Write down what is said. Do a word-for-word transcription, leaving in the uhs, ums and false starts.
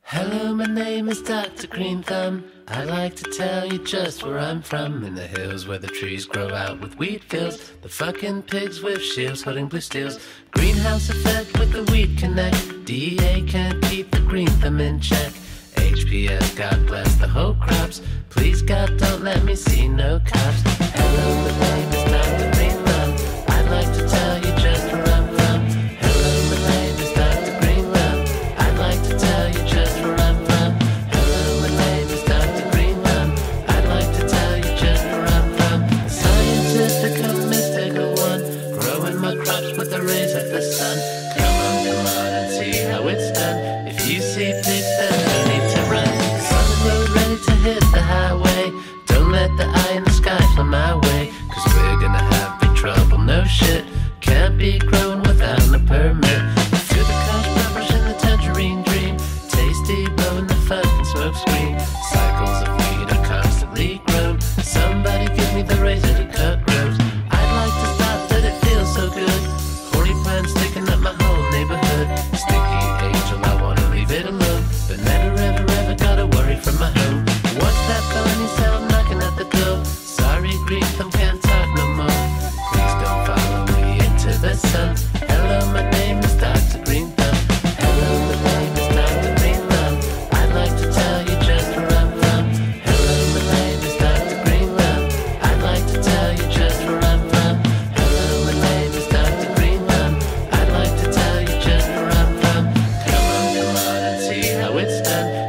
Hello, my name is doctor Greenthumb. I'd like to tell you just where I'm from. In the hills where the trees grow out with wheat fields, the fucking pigs with shields holding blue steels. Greenhouse effect with the weed connect. D E A can't keep the Greenthumb in check. H P S, God bless the whole crops. Please God, don't let me see no cops. Hello, my name is doctor Greenthumb. I'd like to tell you just where I'm from. Hello, my name is doctor Greenthumb. I'd like to tell you just where I'm from. Hello, my name is doctor Greenthumb. I'd like to tell you just where I'm from. A scientific and mystical one, growing my crops with the rays of the sun. Come on, come on and see how it's done. If you see pigs, then no need to run. On the road ready to hit the highway. Don't let the eye in the sky fly my way, cause we're gonna have big trouble, no shit. Can't be grown without a permit. Feel the cosh peppers in the tangerine dream. Tasty, blowing the fucking smoke screen. Cycles of weed are constantly grown. Somebody give me the razor to cut grows. I'd like to stop, but it feels so good. Horny plants sticking up my whole neighborhood. Sticky angel, I wanna leave it alone, but never ever ever gotta worry from my home. What's that felony sound knocking at the door? Sorry, Greenthumb, can't talk no more. Please don't follow me into the sun. Hello, my name is doctor Greenthumb. Hello, my name is doctor Greenthumb. I'd like to tell you just where I'm from. Hello, my name is doctor Greenthumb. I'd like to tell you just where I'm from. Hello, my name is doctor Greenthumb. I'd like to tell you just where I'm from. Come on, come on and see how it's done.